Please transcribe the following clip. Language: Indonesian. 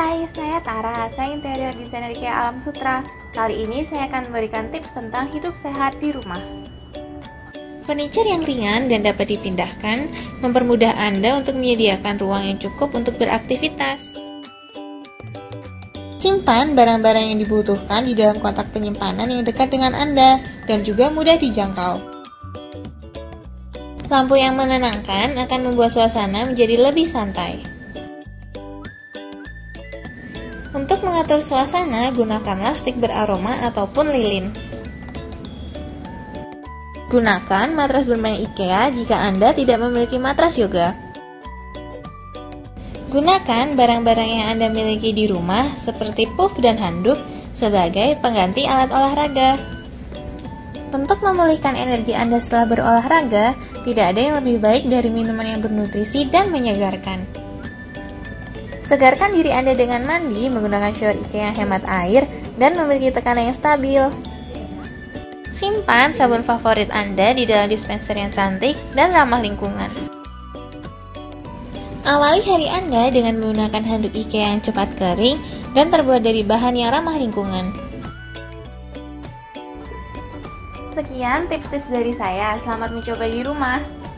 Hai, saya Tara, saya interior designer IKEA Alam Sutra. Kali ini saya akan memberikan tips tentang hidup sehat di rumah. Furniture yang ringan dan dapat dipindahkan mempermudah Anda untuk menyediakan ruang yang cukup untuk beraktivitas. Simpan barang-barang yang dibutuhkan di dalam kotak penyimpanan yang dekat dengan Anda dan juga mudah dijangkau. Lampu yang menenangkan akan membuat suasana menjadi lebih santai. Untuk mengatur suasana, gunakanlah stik beraroma ataupun lilin. Gunakan matras bermain IKEA jika Anda tidak memiliki matras yoga. Gunakan barang-barang yang Anda miliki di rumah seperti puff dan handuk sebagai pengganti alat olahraga. Untuk memulihkan energi Anda setelah berolahraga, tidak ada yang lebih baik dari minuman yang bernutrisi dan menyegarkan. Segarkan diri Anda dengan mandi menggunakan shower IKEA yang hemat air dan memiliki tekanan yang stabil. Simpan sabun favorit Anda di dalam dispenser yang cantik dan ramah lingkungan. Awali hari Anda dengan menggunakan handuk IKEA yang cepat kering dan terbuat dari bahan yang ramah lingkungan. Sekian tips-tips dari saya, selamat mencoba di rumah.